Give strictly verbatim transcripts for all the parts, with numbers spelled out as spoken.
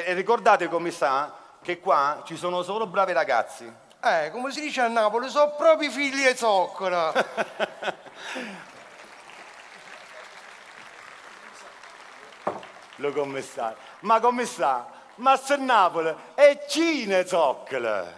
e ricordate come sta che qua ci sono solo bravi ragazzi. Eh, come si dice a Napoli, sono proprio figli e zoccola. Lo commissario, ma come sta? Ma se Napoli è cine zoccola.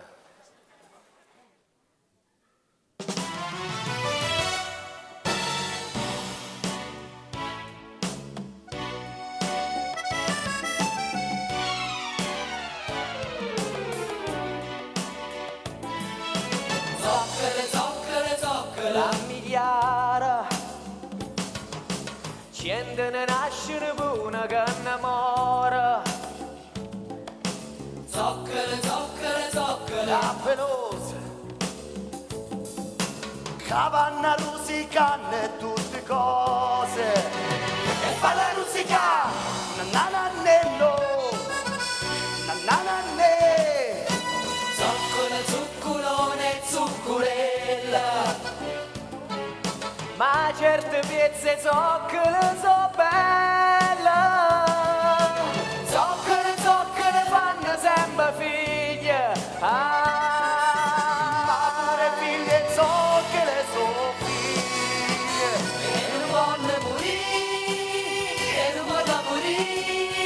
Zoccole, zoccole, zoccole, la miliara. Cento ne nasce una che innamora. Zoccole, zoccole, zoccole, la pelosa. Cavanna rusicana e tutte cose. E fa la rusica, nananello, nananelle. Zoccole, zucculone, zucculella. Ma certe piezze zoccole so belle. Zoccole, zoccole fanno sempre figlie. Ah, Ma pure figlie zoccole so figlie. e non voglio morire, e non voglio morire.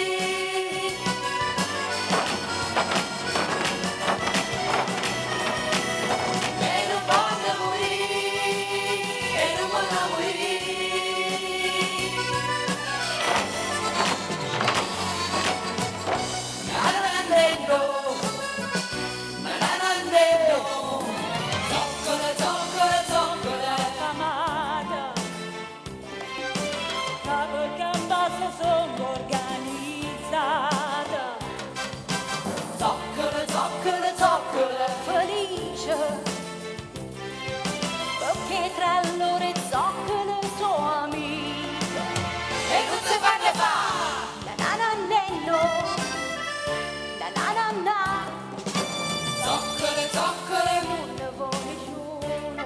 E non voglio morire, e non voglio morire. Nananandendo, nananandendo. Zoccole, zoccole, zoccole. Amata, capo che in base sono organizzata, Zoccole, zoccole, zoccole. felice, perché tra loro e zoccole sono amiche. E non si fanno fa. La nanannello, la nananna, Zoccole, zoccole. una voniciona,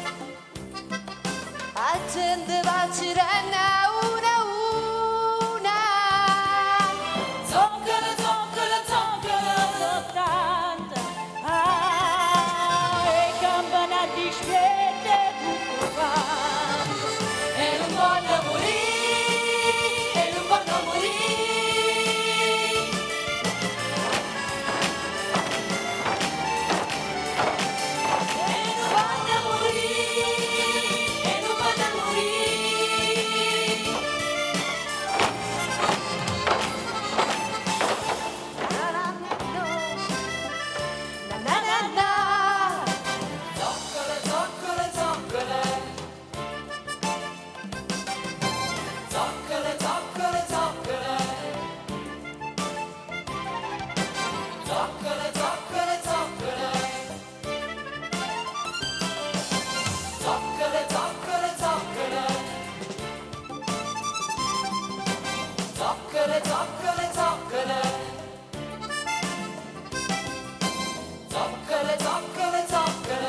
a gente va girando una a una. Zoccole, zoccole, zoccole. Tanta, ah, e campana di spiette tutto quanto. E non voglio morire, e non voglio morire. E non voglio morire, e non voglio morire. La nananna, Zoccole, zoccole, zoccole. Zoccole, zoccole, zoccole. Zoccole, zoccole, zoccole. Zoccole, zoccole, zoccole. Zoccole, zoccole, zoccole. Zoccole, zoccole, zoccole.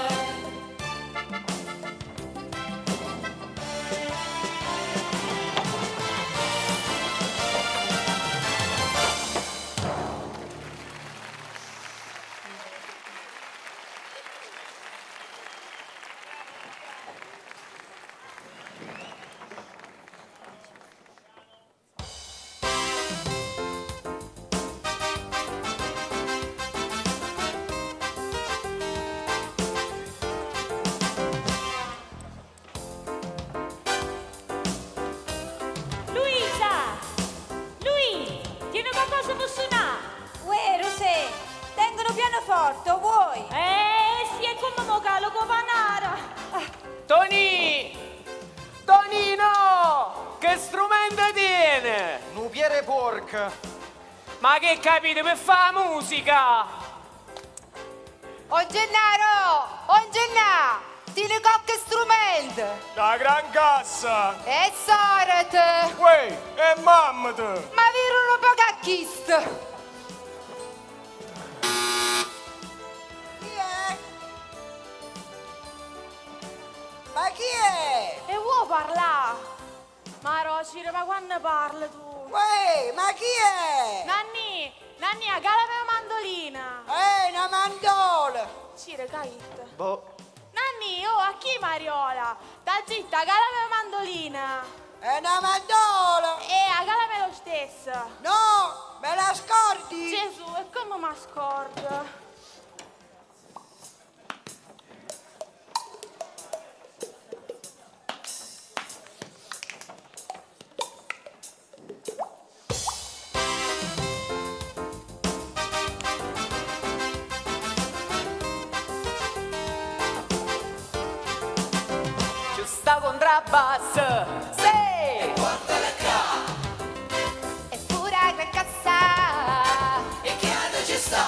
Luisa, Luisa, tieni qualcosa per suonare? Uè, Rosè, tengono pianoforte, vuoi? Eh, sì, è come vocalo con panara. Toni! Tonino! Che strumento tiene? Nupiere porca. Ma che capite per fare musica? Oh Gennaro, oh Gennaro, tieni qualche strumento. La gran cassa. E sorete, Uè, e mamma tu. ma virano poco a chist. Chi è? Ma chi è? E vuoi parlare? Ma Rosire, ma quando parli tu? Uè, ma chi è? Nanni, Nanni uscire, Kait? Boh. Nanni, oh, a chi Mariola? Da zitta, calame mandolina. È una mandola! E a calame lo stesso. No, me la scordi? Gesù, e come mi scordo? Giusta contrabbasso, sì! E portala qua. E pure a gran cassa. E che altro ci sta?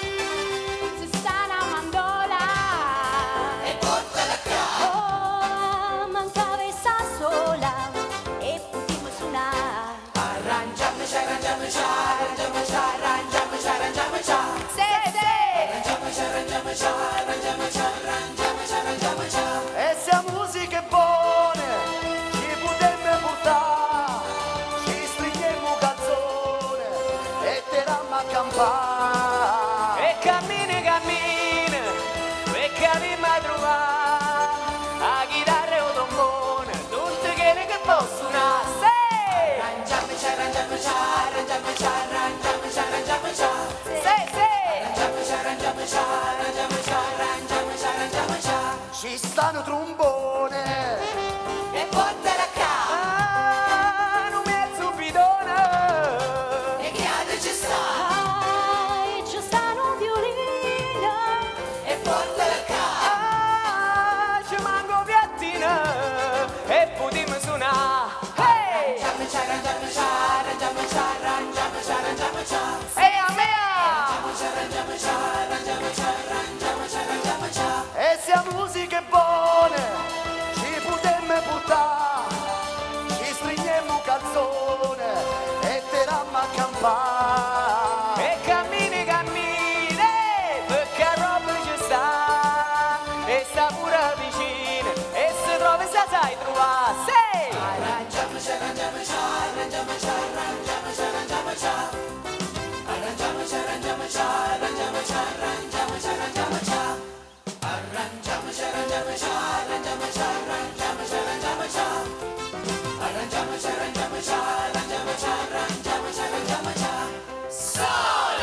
Se sta una mandola. E portala qua. Oh, mancava essa sola. E potremmo suonare. Arrangiamoci, arrangiamoci, arrangiamoci, arrangiamoci, arrangiamoci. Sì, sì. Arrangiamoci, arrangiamoci, arrangiamoci, arrangiamoci, arrangiamoci. E se musica è buona, ci potremmo portare, ci stringiamo canzone e te rammo a campare. E cammina, cammina, e cammina a trovare la chitarra e il trombone, tutte quelle che possono, sì! Arrangiamoci, arrangiamoci, arrangiamoci, arrangiamoci, arrangiamoci. Sì, sì! Arrangiamoci, arrangiamoci, arrangiamoci, arrangiamoci, arrangiamoci. Ci stanno trombone E portala qua. Ah, non mezzo bidone! E che altro ci sta? Ah, e ci stanno un violino. E portala qua. Ah, ci manco piattina e potremmo suonare, hey! Arrangiamoci, arrangiamoci, arrangiamoci, arrangiamoci, arrangiamoci. E a me! Arrangiamoci, arrangiamoci, arrangiamoci, arrangiamoci, arrangiamoci. e se musica è buona, ci potremmo portare, ci stringiamo canzone e te rammo a campare. E cammini, cammini, perché roba ci sta, e sta pure vicino, e se trovi se sai trovare, sì! Arrangiamoci, arrangiamoci, arrangiamoci, arrangiamoci, arrangiamoci. Arrangiamoci, arrangiamoci, arrangiamoci, arrangiamoci, arrangiamoci. Arrangiamoci, arrangiamoci, arrangiamoci, arrangiamoci, arrangiamoci. Arrangiamoci, arrangiamoci, arrangiamoci, arrangiamoci, arrangiamoci. Sola!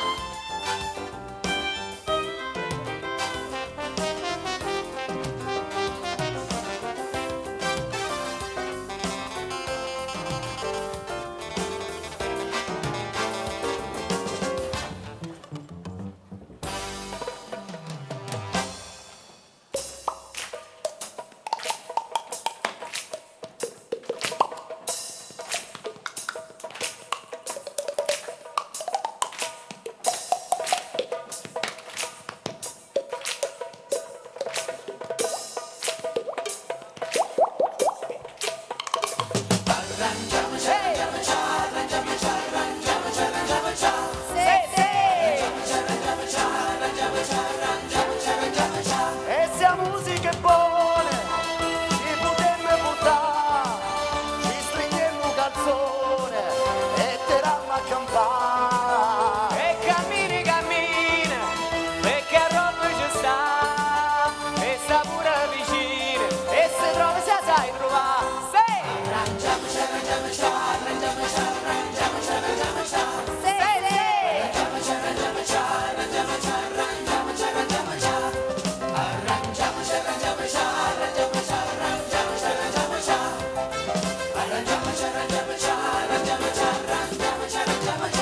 Arrangiamoci, arrangiamoci, arrangiamoci, arrangiamoci, arrangiamoci. Sì, sì! Arrangiamoci, arrangiamoci, arrangiamoci, arrangiamoci. E se musica è buona, ci potremmo portare, ci stringiamo canzone e te rammo a campare. E cammini, cammina, perché roba ci sta, e sta pure vicino, e se trovi se sai trovare, sì! Arrangiamoci, arrangiamoci, arrangiamoci, arrangiamoci, arrangiamoci. Sì, sì! Arrangiamoci, arrangiamoci, arrangiamoci, arrangiamoci, arrangiamoci. Arrangiamoci, arrangiamoci, arrangiamoci, arrangiamoci, arrangiamoci. Arrangiamoci, arrangiamoci, arrangiamoci, arrangiamoci, arrangiamoci.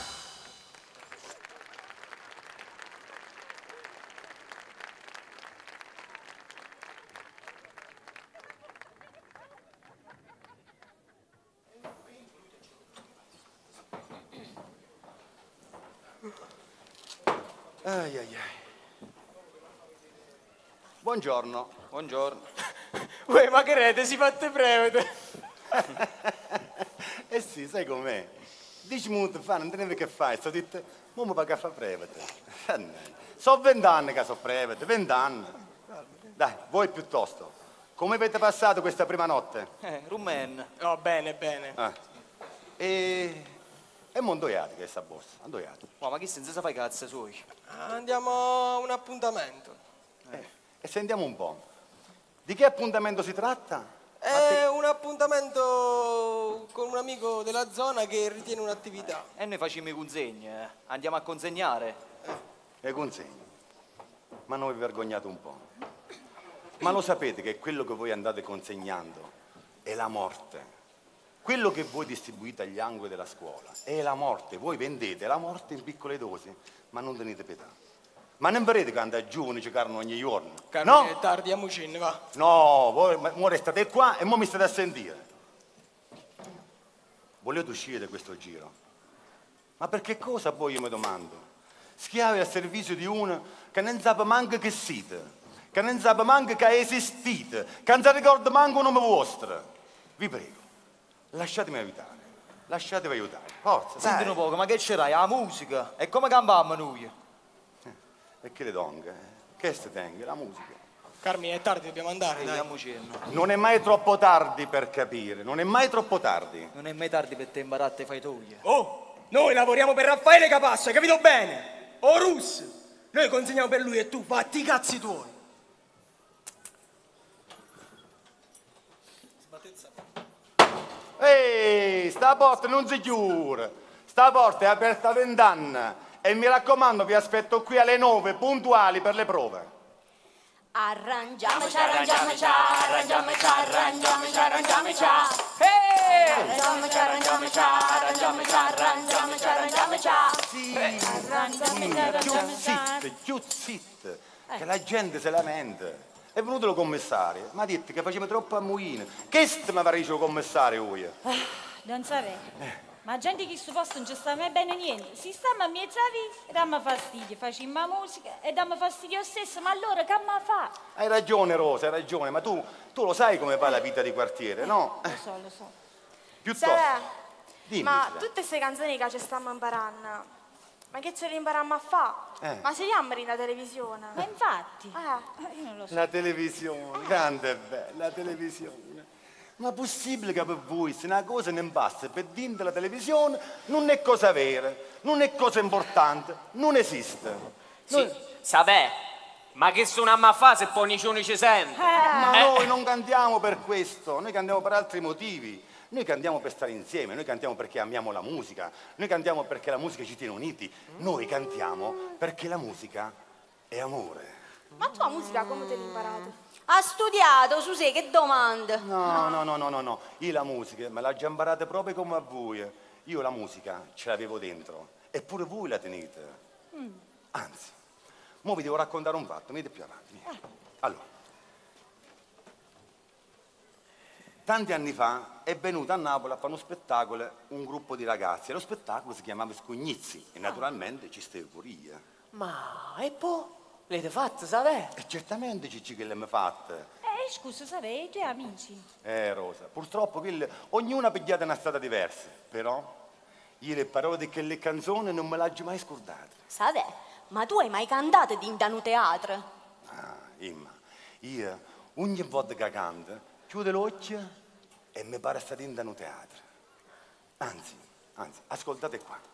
Ai ai ai. Buongiorno. Buongiorno. Uè, ma che rete, si fatte prevede? Eh sì, sai com'è? Dici minuti fa, non tenevi che fare, sto detto, mo mi paga a fare prevete. So vent'anni che so prevete, vent'anni. Dai, voi piuttosto, come avete passato questa prima notte? Eh, rumen. Oh, bene, bene. Ah. E... E mondoiate che è sta borsa, andoiate. Oh, ma chi senza sa fai cazzo suoi? Andiamo a un appuntamento. Eh, e sentiamo un po'. Di che appuntamento si tratta? È un appuntamento con un amico della zona che ritiene un'attività. E noi facciamo i consegni, eh. Andiamo a consegnare. E consegni. Ma non vi vergognate un po'? Ma lo sapete che quello che voi andate consegnando è la morte? Quello che voi distribuite agli angoli della scuola è la morte. Voi vendete la morte in piccole dosi, ma non tenete pietà. Ma non vedete che andate giovani giocano ogni giorno? Carmine, No? è tardi, amucin, va. No, voi mo restate qua e mo mi state a sentire. Volete uscire da questo giro? Ma per che cosa poi io mi domando? Schiavi al servizio di uno che non sa manco che siete, che non sa manco che esistite, che non si ricorda manco un nome vostro. Vi prego, lasciatemi aiutare, lasciatevi aiutare, forza, Senti dai. un poco, ma che c'era? La musica? E come cambiamo noi? E che le donne? Che ste tenga? La musica. Carmine, è tardi, dobbiamo andare, dai. Andiamoci. Non è mai troppo tardi per capire, non è mai troppo tardi. Non è mai tardi per te imparare fai toglie. Oh, noi lavoriamo per Raffaele Capassa, hai capito bene? O Rus, noi consegniamo per lui e tu fatti i cazzi tuoi. Ehi, sta porta non si chiude, sta porta è aperta vent'anni e mi raccomando vi aspetto qui alle nove puntuali per le prove. Arrangiamoci, arrangiamoci, arrangiamoci, arrangiamoci, arrangiamoci. Arrangiamoci, arrangiamoci, arrangiamoci, arrangiamoci, arrangiamoci. Più zitte, più zitte, che la gente se lamenta. È venuto il commissario, mi ha detto che faceva troppo ammuino. Che sta mi aveva il commissario io? Non sapevo. Ma gente che su posto non ci sta mai bene niente. Si sta a mezza vita e dammi fastidio. Facciamo musica e dammi fastidio stesso. Ma allora che mi fa? Hai ragione Rosa, hai ragione, ma tu, tu lo sai come va la vita di quartiere, no? Lo so, lo so. Piuttosto, Sarà, dimmi. ma Sara. tutte queste canzoni che ci stiamo imparando, ma che ce le impariamo a fare? Eh. Ma siamo in televisione? Ma infatti. Eh. Eh, Io non lo so. La televisione, grande e bella, la televisione. Ma è possibile che per voi se una cosa non basta per dire la televisione non è cosa vera, non è cosa importante, non esiste. Sì, sapè, ma che suoniamo a fare se poi nessuno ci sente? Ma noi non cantiamo per questo, noi cantiamo per altri motivi. Noi cantiamo per stare insieme, noi cantiamo perché amiamo la musica, noi cantiamo perché la musica ci tiene uniti, noi cantiamo perché la musica è amore. Ma tu la musica come te l'hai imparata? Ha studiato, su sé, che domanda. No, no, no, no, no, no, io la musica me l'ho già imparata proprio come a voi. Io la musica ce l'avevo dentro, eppure voi la tenete. Anzi, mo vi devo raccontare un fatto, venite più avanti. vieni. Allora, tanti anni fa è venuto a Napoli a fare uno spettacolo un gruppo di ragazzi e lo spettacolo si chiamava Scugnizzi e naturalmente ci stavo pure io. Ma e poi? L'avete fatto, sapè? E certamente Cicci che l'abbiamo fatta. Eh, scusa, sapete, i tuoi amici. Eh Rosa, purtroppo quelle, ognuno ha pigliato una strada diversa, però io le parole di quelle canzoni non me le ho mai scordate. Sapete, ma tu hai mai cantato di un teatro? Ah, Imma, io ogni volta che canto chiudo l'occhio e mi pare stare in un teatro. Anzi, anzi, ascoltate qua.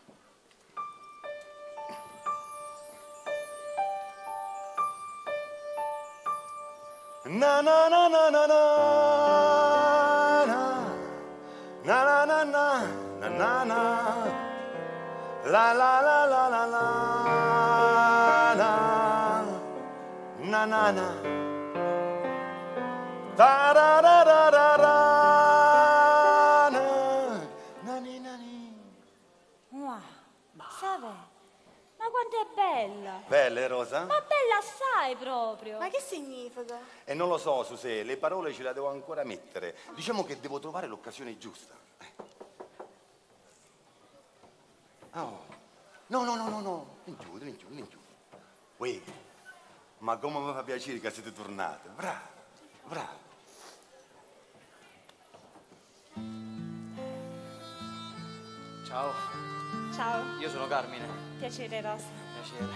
Na na na na na na na na na na na na na la la la la la la la na na na ta ra ra ra ra ra na nani nani. Wow, sapete? Ma quanto è bella! Belle Rosa? Ma bella assai proprio! Ma che significa? E non lo so, Susè, le parole ce le devo ancora mettere. Diciamo che devo trovare l'occasione giusta. Oh. No, no, no, no, no. Non chiudo, non chiudo, non chiudo. Uè, ma come mi fa piacere che siete tornate. Bravo, bravo. Ciao, Ciao, io sono Carmine. piacere Rosa. Piacere.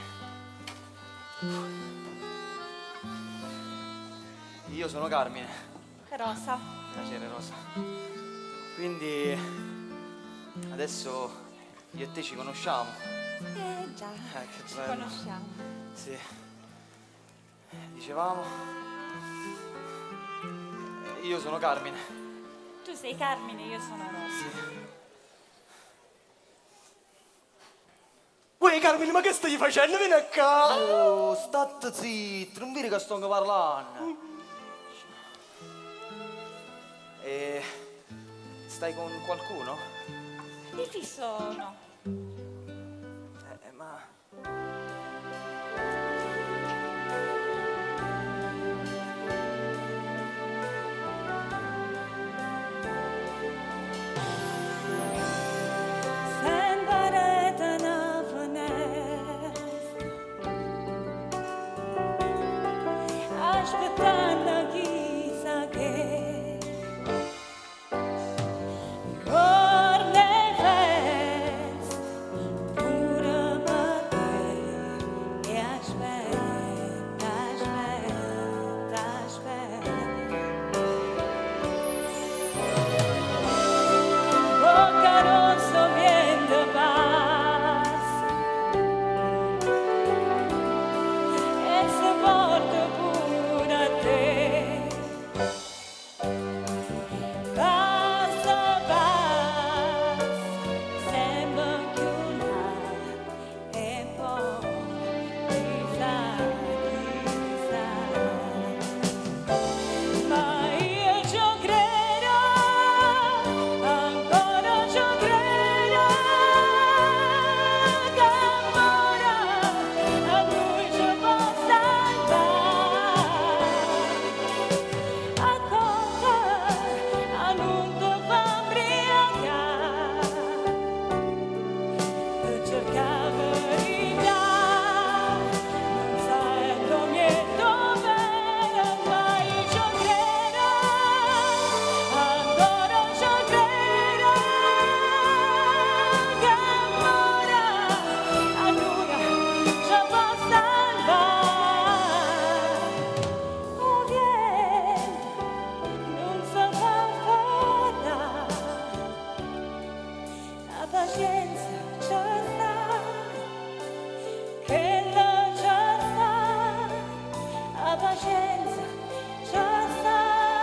Io sono Carmine. Rosa. Piacere, Rosa. Quindi adesso io e te ci conosciamo. Eh già, Eh, che ci bello. conosciamo. Sì. Dicevamo... Eh, Io sono Carmine. Tu sei Carmine, io sono Rosa. Uè Carmine, ma che stai facendo? Vieni a casa! Oh, state zitto, non vedi che sto parlando? E... stai con qualcuno? Di fisso no. Eh, ma... Aspettando chissà che corne fest pure per te e aspetta, aspetta, aspetta bocca rosso viene passa e se porta pure a te basta, basta sembra più là e poi chissà, chissà ma io ci credo ancora ci credo che ancora a lui ci possa andare a cosa a non ti fa imbriacare per cercare verità non sai come e dove ma io ci credo ancora ci credo che ancora a lui ci possa andare o viene non so fa fare la pazienza c'è sta che la c'è sta la pazienza c'è sta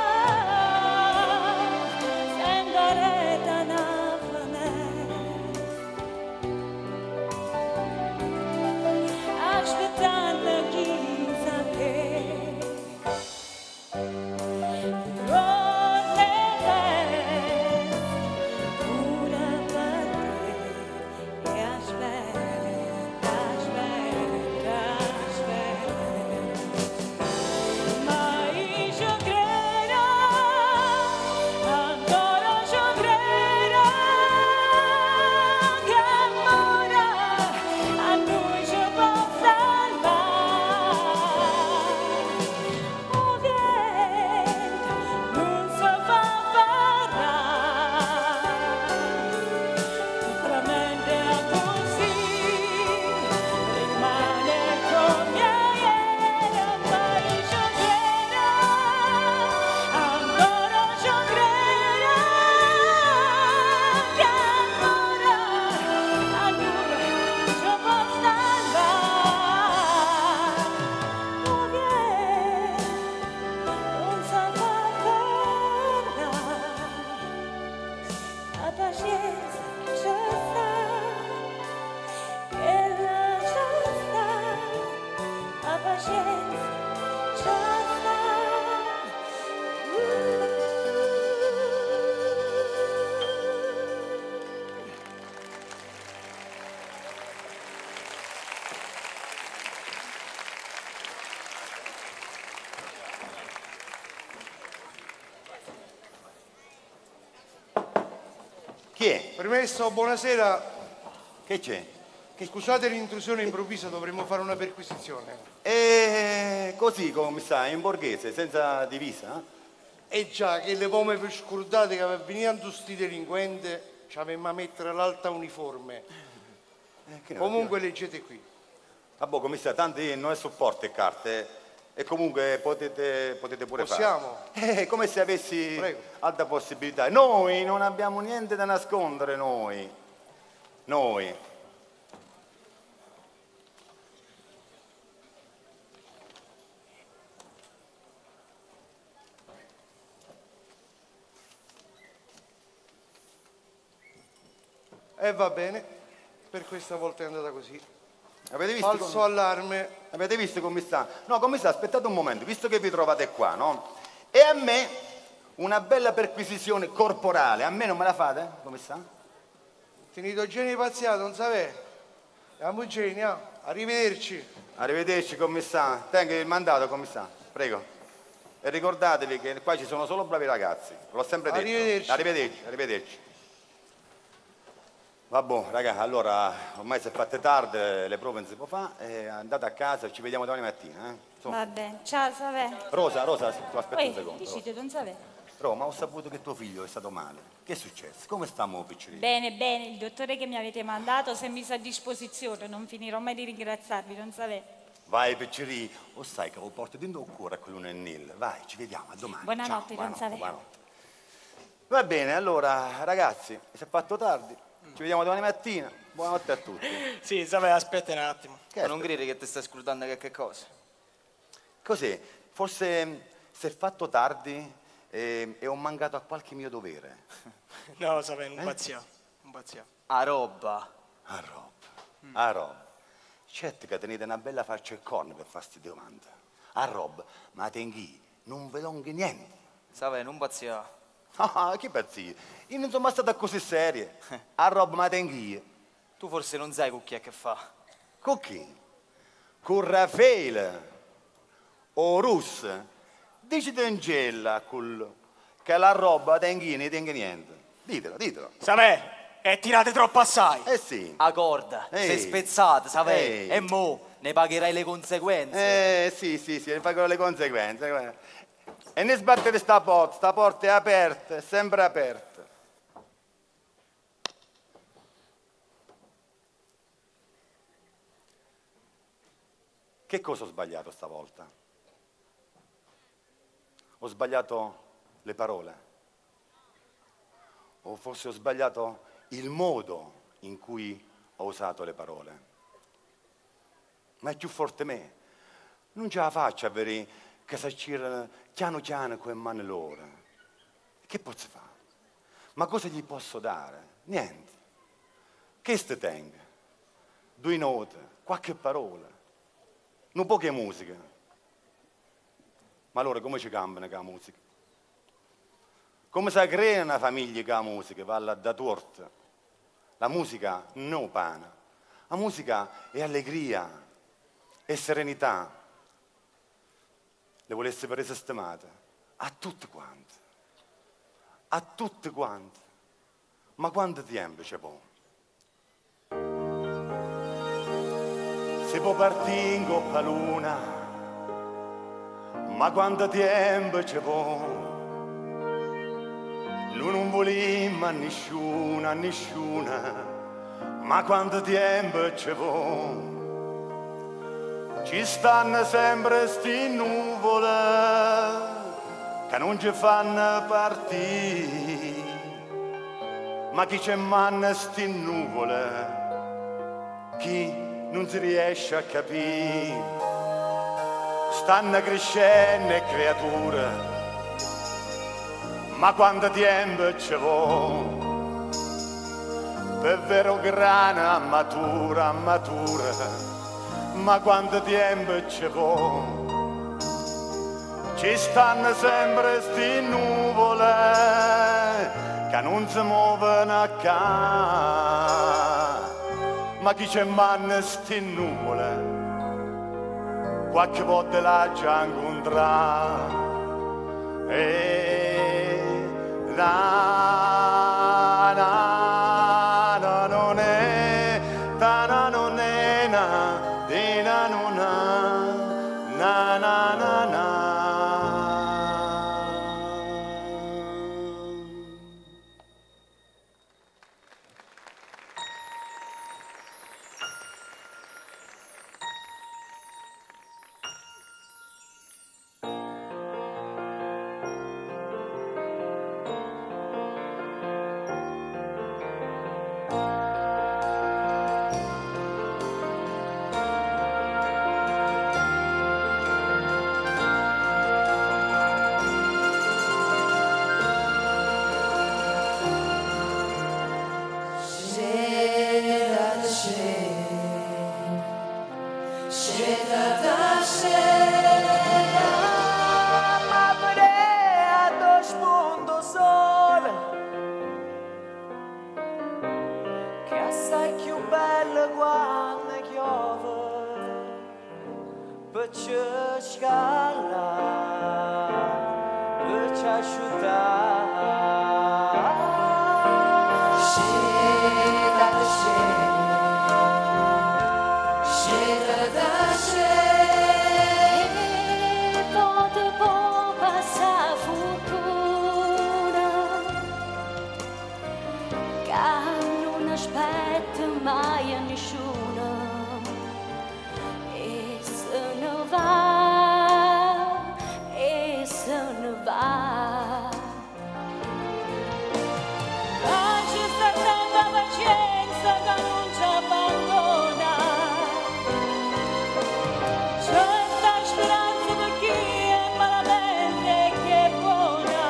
sembra reta una finestra aspettando chissà che corne fest pure per te e aspetta, aspetta, aspetta ma io ci credo ancora ci credo che ancora a lui ci possa andare o vento non si fa parlare veramente è così rimane come era ma io ci credo ancora ci credo che ancora a lui ci possa andare o vento non si fa parlare la pazienza c'è sta e la c'è sta la pazienza c'è sta Chi è? Permesso, buonasera. Che c'è? Scusate l'intrusione improvvisa, dovremmo fare una perquisizione. E così, come sta, in borghese, senza divisa? E già, che le pome per scordate che venivano sti delinquenti, ci avevamo a mettere l'alta uniforme. Eh, che ne Comunque leggete qui. Vabbè, come sta, tanti non è supporto e carte. E comunque potete, potete pure Possiamo? fare. Eh, come se avessi Prego. alta possibilità. Noi non abbiamo niente da nascondere, noi. Noi. E va bene, per questa volta è andata così. Avete visto? Falso come... allarme. Avete visto come sta? No, come sta? Aspettate un momento, visto che vi trovate qua, no? E a me una bella perquisizione corporale, a me non me la fate? Come sta? Finito Genio pazziato, non sapete? Andiamo Genio, arrivederci. Arrivederci, commissario. Tenga il mandato, commissario. Prego. E ricordatevi che qua ci sono solo bravi ragazzi. L'ho sempre detto. Arrivederci. Arrivederci, arrivederci. Vabbè, raga, allora ormai si è fatte tardi, le prove non si può fare. Andate a casa, ci vediamo domani mattina. Eh? Insomma. Va bene, ciao, Savè. Rosa, Rosa, tu aspetta un secondo. Dici, non Savè. Però, ma ho saputo che tuo figlio è stato male. Che è successo? Come stiamo, piccolino? Bene, bene, il dottore che mi avete mandato si è messo a disposizione, non finirò mai di ringraziarvi, non Savè. Vai, picciri, o sai che lo porto dentro il cuore a quello nel Nil. Vai, ci vediamo, a domani. Buonanotte, Ciao, non Savè. buonanotte. Va bene, allora, ragazzi, si è fatto tardi. Ci vediamo domani mattina. Buonanotte a tutti. Sì, Savè, aspetta un attimo. Che Ma non credi che ti stai scrutando che, che cosa? Cos'è? Forse si è fatto tardi e, e ho mancato a qualche mio dovere. No, Savè, non Eh? pazzia. Non pazzia. A roba. A roba. A roba. Certo che tenete una bella faccia e corna per fare queste domande. A roba, ma tenghi, non ve longhi niente. Savè, non pazzia. Ah, che pazzia. Io non sono mai stata così seria. A roba, ma tenghi. Tu forse non sai con chi è che fa. Con chi? Con Raffaele o Rus? Dici Angela col... che la roba tenghi ne tenga niente. Ditelo, ditelo. Savè, e tirate troppo assai. Eh sì. A corda, Ehi. sei spezzata, Savè. Ehi. E mo ne pagherai le conseguenze. Eh sì, sì, sì, ne pagherò le conseguenze. E ne sbattere sta porta, sta porta è aperta, è sempre aperta. Che cosa ho sbagliato stavolta? Ho sbagliato le parole? O forse ho sbagliato il modo in cui ho usato le parole? Ma è più forte me. Non ce la faccio a vedere che si gira piano piano con le mani loro. Che posso fare? Ma cosa gli posso dare? Niente. Che ste tenga? Due note, qualche parola. Non poche musica. Ma allora come ci cambiano con la musica? Come si crea una famiglia con la musica? Va da torta. La musica non pana. La musica è allegria, è serenità. Le volesse per sistemate? A tutte quante. A tutte quante. Ma quanto tempo c'è poi? Si può partire in coppa luna, ma quanto tempo c'è poi? Lui non voleva a nessuna, a nessuna, ma quanto tempo c'è poi? Ci stanno sempre sti nuvole che non ci fanno partire, ma chi c'è manna sti nuvole, chi non si riesce a capire, stanno crescendo le creature, ma quanto tempo ci vuole per vero grana matura, matura, ma quanto tempo ci vuole? Ci stanno sempre sti nuvole che non si muovono a ca, ma chi c'è manna sti nuvole qualche volta la già incontrata. E na na na non è ta na non è na di na non na na na na na. Sceta da scena, ma vedea do spunto sole, che assai più bella quando piove, perciò scala, perciò asciuttare. Sceta da scena, sceta da scena, E pote può passare fortuna, che non aspetta mai a nessuno, e se ne va, e se ne va. Ma ci sta tanta pazienza che non ci abbandona, c'è sta speranza per chi è malamente e chi è buona.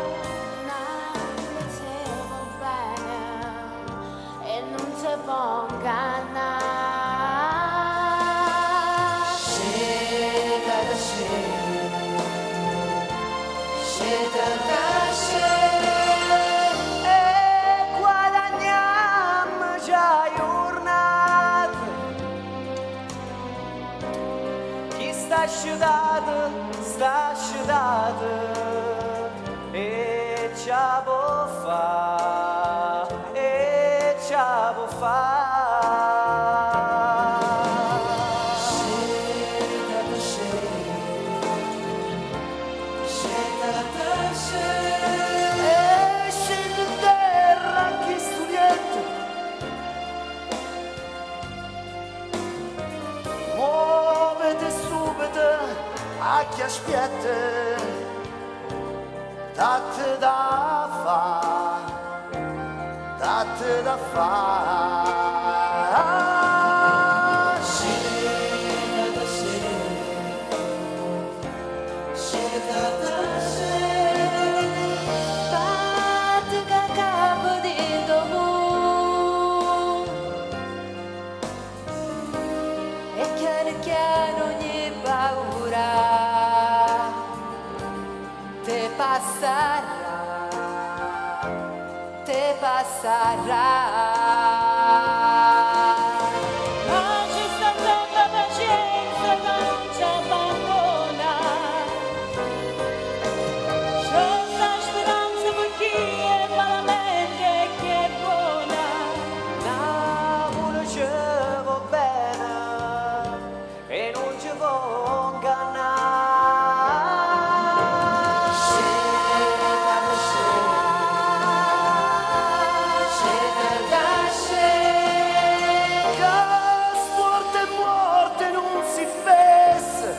non ti va bene e non ti può ingannare. Sceta da scena, sceta da scena, e guadagniamo già giornate. Chi sta asciugato, sta asciugato, e ce la può fa, e ce la può fa. Sceta da scena, sceta da scena, e scende in terra anche studietto. Muovete subito a chi aspetta, date da fa, date da fa. Sceta da scena, sceta da scena, Fate che capo di domo, e chiaro chiaro ogni paura te passerà, te passerà. ma ci sta tanta pazienza che non ci abbandona, c'è sta speranza per chi è malamente e chi è buona. L'amore ci va bene e non ci può ingannare. Sceta da scena, sceta da scena, che sport e morte non si fesse.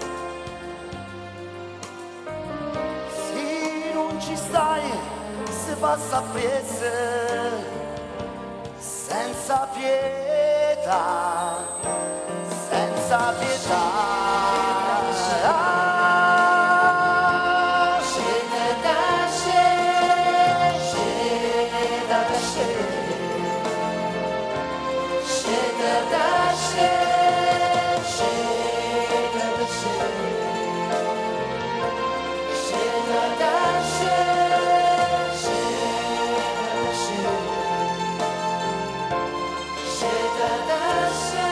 Se non ci stai, se passa a prese, senza pietà, senza pietà. Sceta da scena, sceta da scena, sceta da scena, sceta da scena, sceta da scena, sceta da scena, sceta da scena.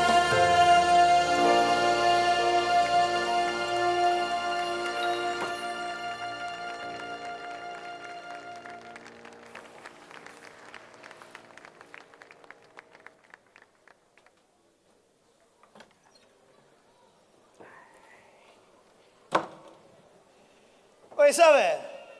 Vuoi sapere?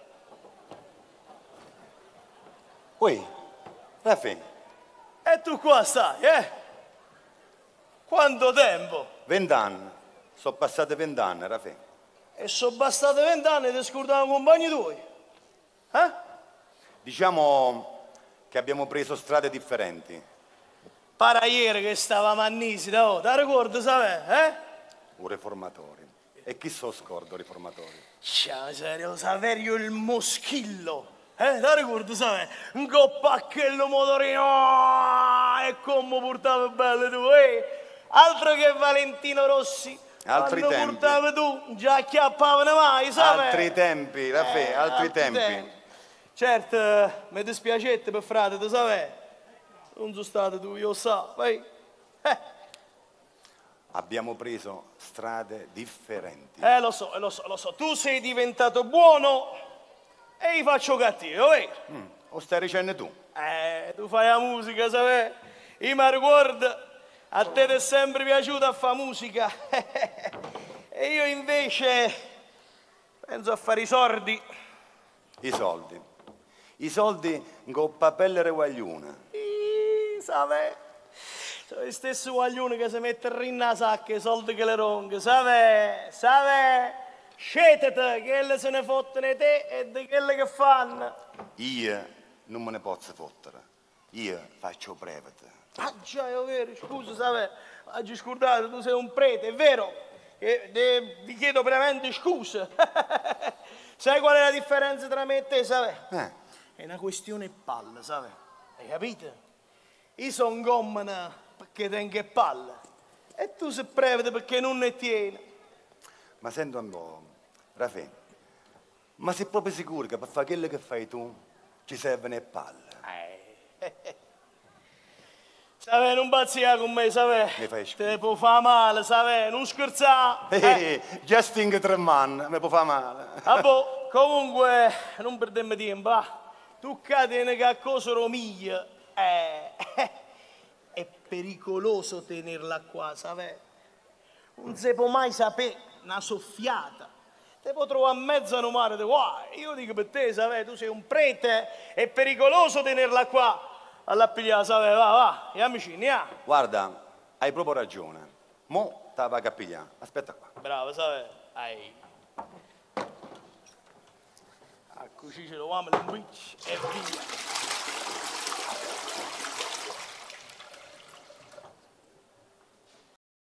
Ui, Raffi, E tu qua stai, eh? Quanto tempo? vent'anni. Sono passati vent'anni, Raffi. E sono bastati vent'anni di scordare compagni tuoi. Eh? Diciamo che abbiamo preso strade differenti. Para ieri che stavamo a Nisida, oh, ti ricordi, sai, eh? Un riformatore. E chi so scordo riformatori? Ciao, serio, Saverio il moschillo. Eh, ti ricordi, sai? Un coppacchello motorino. E come portava belle tu, eh? altro che Valentino Rossi. Altri Quando tempi. portavi tu, già acchiappavano mai, sai? Altri tempi, Raffaele, Eh, altri, altri tempi. tempi. Certo, mi dispiacete per frate, tu sai? Non sono stato tu, io so, vai. Eh, Abbiamo preso strade differenti. eh, lo so, eh, lo so, lo so. Tu sei diventato buono e io faccio cattivo, vero? Mm, o stai dicendo tu? Eh, tu fai la musica, sai? Io mi ricordo, a te ti è sempre piaciuta a fare musica. E io invece penso a fare i sordi. I soldi. I soldi con papelle reguaglione. Ih, sai? Sono gli stessi guaglioni che si mettono in la sacca i soldi che le ronghe, sai? Sai? Scegliete che le se ne fottono di te e di quelle che fanno. Io non me ne posso fottere. Io faccio prevete. Ah già, è vero, scusa, sai? Oggi scordato, tu sei un prete, è vero? E, de, vi chiedo veramente scusa. Sai qual è la differenza tra me e te, sai? Eh. È una questione palla, sai? Hai capito? Io sono gommana perché tengo palle e tu sei prevede perché non ne tieni. Ma sento un po', Raffaele, ma sei proprio sicuro che per fare quello che fai tu ci servono le palle? Eh. Sai, non pazzia con me, sai? Mi fai schifo. Te può fare male, sai? Non scherzare. Eh, già stingo tre man, mi può fare male. Ah, boh, comunque, non perdiamo tempo, va. Tu catene che a cosa romiglia, eh, è pericoloso tenerla qua, sai? Non si può mai sapere, una soffiata. Te può trovare a mezzo a un mare di qua. Io dico per te, sai, tu sei un prete, è pericoloso tenerla qua. Alla pigliare, sai, va, va, e amici, andiamo. Guarda, hai proprio ragione. Mo te la vai a pigliare. Aspetta qua. Bravo, sai, ai. A così ce lo uomo, un e via.